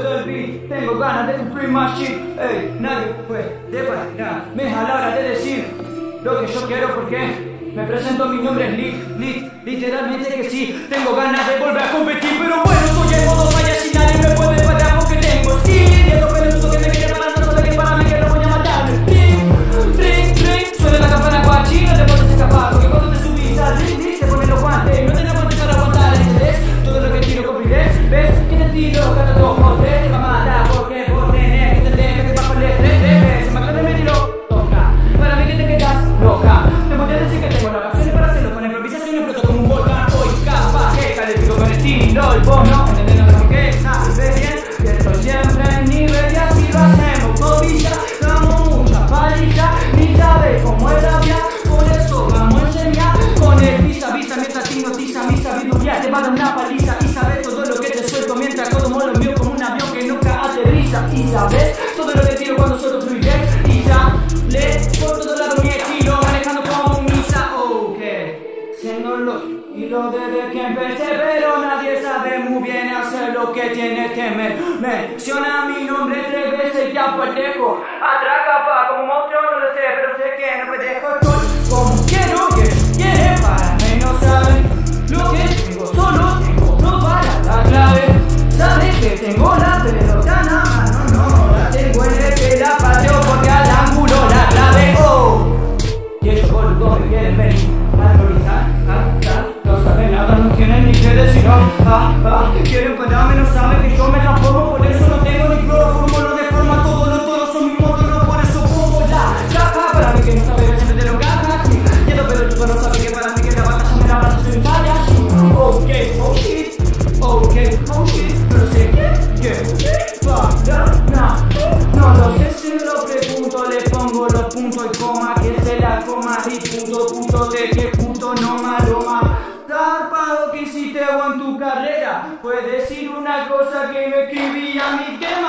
suelto el beat, tengo ganas de cumplir más shit. Ey, nadie puede parar, me es a la hora de decir lo que yo quiero porque me presento, mi nombre es literalmente que sí. Tengo ganas de volver a competir, pero bueno, estoy en modo falla si nadie me puede parar porque tengo steel. Y estos pelotudos que me quieren parar no saben que para mí que no voy a matarme. Ring, suena la campana guachi, no te puedes escapar porque cuando te subís al ring, te ponen los guantes. No tenés guantes para aguantar, ¿entendés? Todo lo que tiro con fluidez, ¿ves? Que te tiro, cada dos mortes, te va a matar porque vos tenés que entender que te bajo el estrés. Se me acaba de medir lo toca, para mí que te quedas loca. Te voy a decir que tengo las razones para hacerlo con improvisación y exploto como un volcán. Hoy capaz que califico con estilo y vos no entendés nada porque sabes bien que estoy siempre en nivel y así lo hacemos. Cobilla, damos mucha paliza, ni sabes cómo es la vida, por eso vamos a enseñar con el visa mientras te hipnotiza mi sabiduría. Te va a dar una paliza y sabes todo lo que te suelto mientras todo lo envío como un avión que nunca aterriza. Y sabes todo lo que tiro cuando suelto fluidez y ya le por todo lado mi estilo manejando como un misa. Ok, siendo lo hilo desde que empecé, pero nadie sabe muy bien hacer lo que tiene que menciona mi nombre 3 veces y ya pues dejo atraca pa como monstruo, no lo sé, pero sé que no me dejo. Estoy como quiero y ellos quieren para mí, no saben lo que tengo, solo tengo no para la clave. Saben que tengo la pelota en la mano, no la tengo en el que la pateo porque al ángulo la clave. Oh, y ellos boludos me quieren venir a improvisar, no saben nada, no tienen ni que decir. Quieren pararme, no saben que yo me transformo, por eso no tengo ni cloroformo, lo deforma todo son mis módulos, por eso pongo la caja. Para mí que no sabe que siempre te lo caja, quieto pero tú no sabes que para mí que la batalla me la vas a hacer falla. Ok, pero sé que para no lo sé si me lo pregunto, le pongo los puntos y coma, que se la coma y punto de que punto no malo zarpado que hiciste o en tu carrera. Puedes decir una cosa que me escribí a mí que